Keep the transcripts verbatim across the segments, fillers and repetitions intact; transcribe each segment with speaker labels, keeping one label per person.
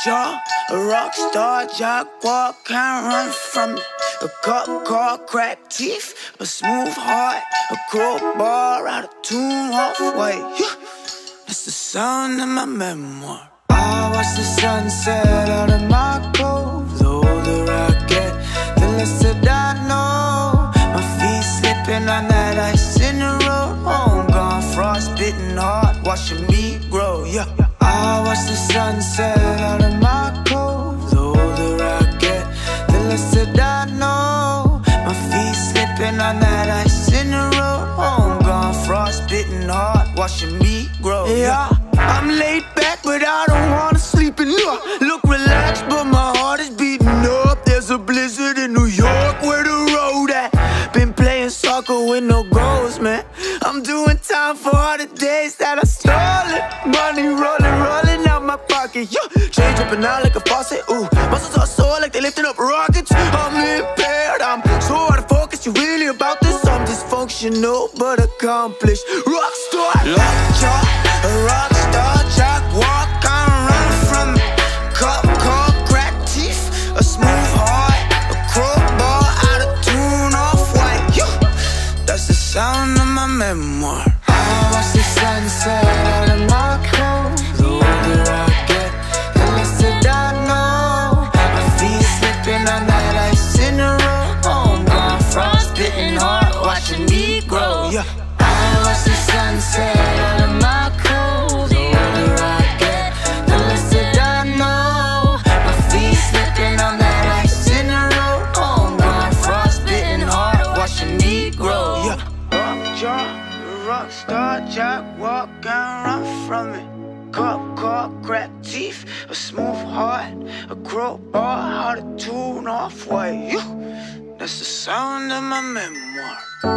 Speaker 1: Lockjaw, a rockstar, Jaguar, can't run from me. A cup called cracked teeth, a smooth heart, a crowbar, out of tune, halfway. Yeah. That's the sound of my memoir. I watch the sunset out of my cove. The older I get, the less that I know. My feet slipping on that ice in the road. Home gone, frostbitten hard, watching me grow. Yeah. I watch the sunset out of my cove. The older I get, the less that I know. My feet slipping on that ice in the road. Home gone, frostbitten hard, watching me grow. Yeah, I'm laid back, but I don't wanna sleep in. Uh, look relaxed, but my heart is beating up. There's a blizzard in New York, where the road at? Been playing soccer with no goals, man. I'm doing time for all the days that I stole it. Money rolling, rolling out my pocket. Yeah, change up and out like a faucet. Ooh, muscles are sore like they lifting up rockets. I'm impaired, I'm so out of focus. You really about this? I'm dysfunctional but accomplished. Rockstar, Lockjaw, a rockstar, Jaguar, can't run from me. Cup called cracked teeth, a smooth heart, a crowbar, out of tune, off white. Yeah, that's the sound of my memoir. I watch the sunset out of my cove. The older I get, the less that I know. My feet slipping on that ice in the road. Home gone, frostbitten hard, watching me grow. Yeah, I watch the sunset out of my cove. The older I get, the less that I know. My feet slipping on that ice in the road. Home gone, frostbitten hard, watching me grow. Yeah, Lockjaw, rockstar, Jaguar, can't run from me. Cup called cracked teeth, a smooth heart, a crowbar, how to tune off white. That's the sound of my memoir.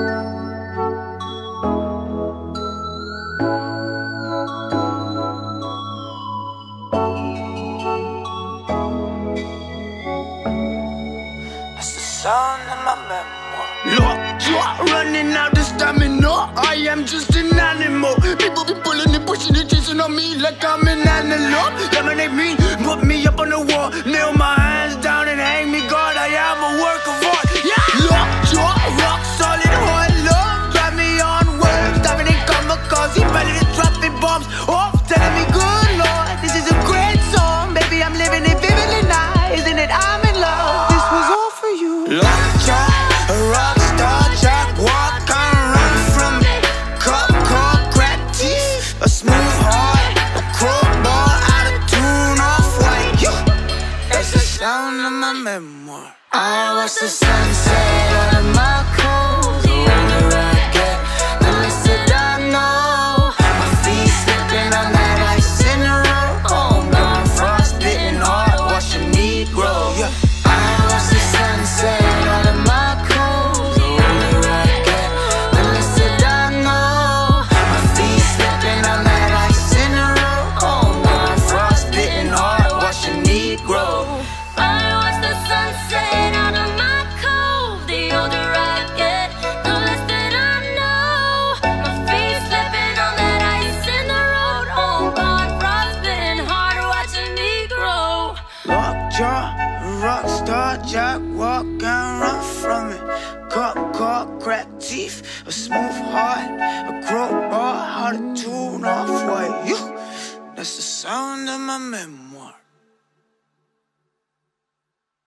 Speaker 1: That's the sound of my memoir. Lockjaw, running out the stamina. I am just an animal. People be pulling and pushing and chasing on me like I'm an analog. Lemonade me, put me up on the wall, nail my hands down and hang me. God, I am a work of art. Yeah, Lockjaw, rock solid, hard love, drive me on words, diving in kamikaze, belly to dropping bombs off, telling me good Lord, this is a great song. Baby, I'm living it vividly now, isn't it? I'm in love. This was all for you. Lockjaw, a rockstar, Jaguar, can't run from me. Cup called cracked teeth, a smooth heart, a crowbar, out of tune, off white. Yeah, that's the sound of my memoir. I watch the sunset out of my cove. The older I get, the less that I know. My feet slipping on that ice in the road. Home gone, frostbitten hard, watching me grow. Yeah, I watch the sunset out of my cove. The older I get, the less that I know. My feet slipping on that ice in the road. Home gone, frostbitten hard, watching me grow.
Speaker 2: I watch the sunset out of my cove. The older I get, the less that I know. My feet slipping on that ice in the road. Home gone, frostbitten hard, watching me grow.
Speaker 1: Lockjaw, rockstar, Jaguar, can't run from it. Cup called cracked teeth, a smooth heart, a crowbar, how to tune off white. Yeah, that's the sound of my memoir.